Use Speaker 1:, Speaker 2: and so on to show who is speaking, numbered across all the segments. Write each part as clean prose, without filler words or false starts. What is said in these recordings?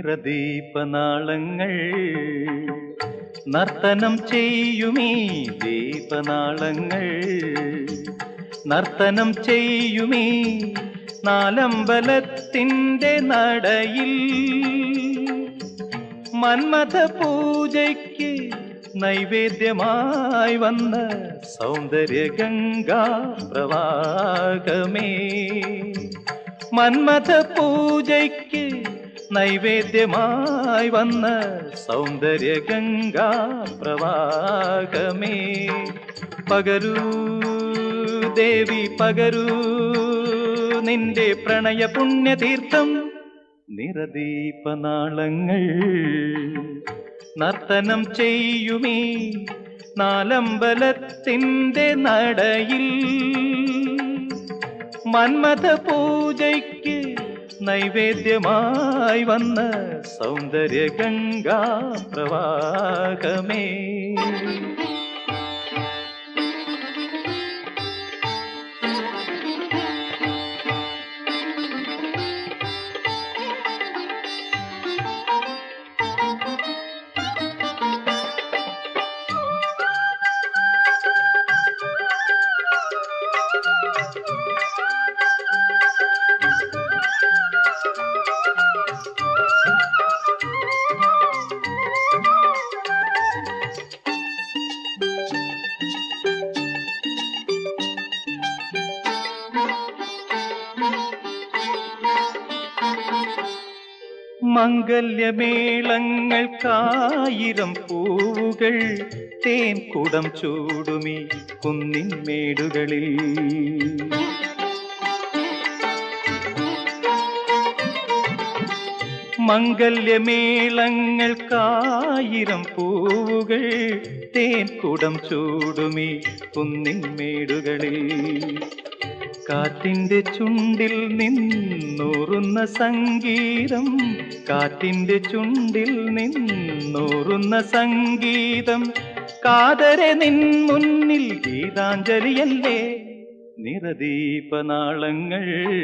Speaker 1: നിറദീപനാളങ്ങൾ നർത്തനം ചെയ്യുമീ ദീപനാളങ്ങൾ നർത്തനം ചെയ്യുമീ നാലമ്പലത്തിൻ്റെ നടയിൽ മന്മഥ പൂജയ്ക്ക് നൈവേദ്യമായി വന്ന സൗന്ദര്യഗംഗാ പ്രവാഹമേ മന്മഥ പൂജയ്ക്ക് നൈവേദ്യമായി വന്ന സൗന്ദര്യഗംഗാ പ്രവാഹമേ പകരൂ ദേവി പകരൂ നിന്റെ പ്രണയ പുണ്യതീർത്ഥം നിറദീപനാളങ്ങൾ നർത്തനം ചെയ്യുമീ നാലമ്പലത്തിൻ്റെ നടയിൽ മന്മഥ പൂജയ്ക്ക് നൈവേദ്യമായി വന്ന സൗന്ദര്യഗംഗാ പ്രവാഹമേ മംഗല്യമേളങ്ങൾക്കായിരം പൂവുകൾ തേൻ കുടം ചൂടുമീ കുന്നിൻ മേടുകളിൽ മംഗല്യമേളങ്ങൾക്കായിരം പൂവുകൾ തേൻ കുടം ചൂടുമീ കുന്നിൻ മേടുകളിൽ കാറ്റിൻ്റെ ചുണ്ടിൽ നിന്നൂറുന്ന സംഗീതം കാറ്റിൻ്റെ ചുണ്ടിൽ നിന്നൂറുന്ന സംഗീതം കാതരെ നിൻ മുന്നിൽ ഗീതാഞ്ജലിയല്ലേ നിറദീപനാളങ്ങൾ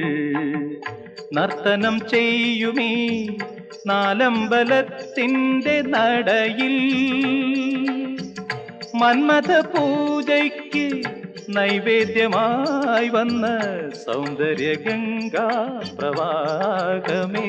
Speaker 1: നർത്തനം ചെയ്യുമീ നാലമ്പലത്തിൻ്റെ നടയിൽ മന്മഥ പൂജയ്ക്ക് നൈവേദ്യമായി വന്ന സൗന്ദര്യഗംഗാ പ്രവാഹമേ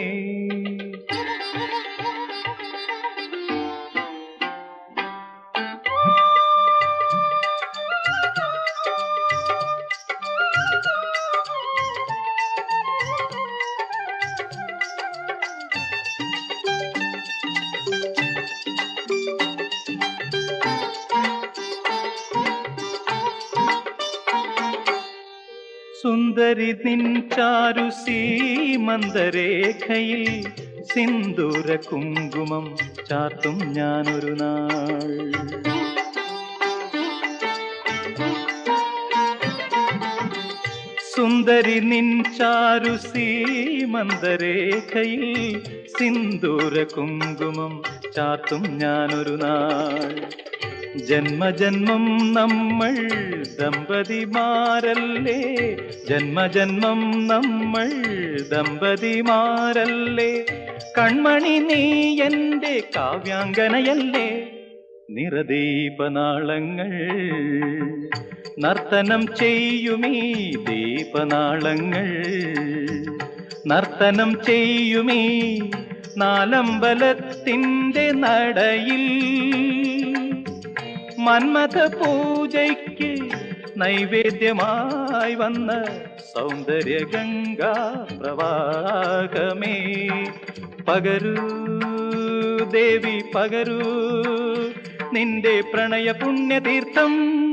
Speaker 1: സുന്ദരി നിൻ ചാരു സീമന്തരേഖയിൽ സിന്ദൂര കുങ്കുമം ചാർത്തും ഞാനൊരു നാൾ സുന്ദരി നിൻ ചാരു സീമന്തരേഖയിൽ സിന്ദൂര കുങ്കുമം ചാർത്തും ഞാനൊരു നാൾ ജന്മജന്മം നമ്മൾ ദമ്പതിമാരല്ലേ ജന്മജന്മം നമ്മൾ ദമ്പതിമാരല്ലേ കൺമണി നീ എൻ്റെ കാവ്യാംഗനയല്ലേ നിറദീപനാളങ്ങൾ നർത്തനം ചെയ്യുമീ ദീപനാളങ്ങൾ നർത്തനം ചെയ്യുമീ നാലമ്പലത്തിൻ്റെ നടയിൽ മന്മഥ പൂജയ്ക്ക് നൈവേദ്യമായി വന്ന സൗന്ദര്യഗംഗാ പ്രവാഹമേ പകരൂ ദേവി പകരൂ നിന്റെ പ്രണയ പുണ്യതീർത്ഥം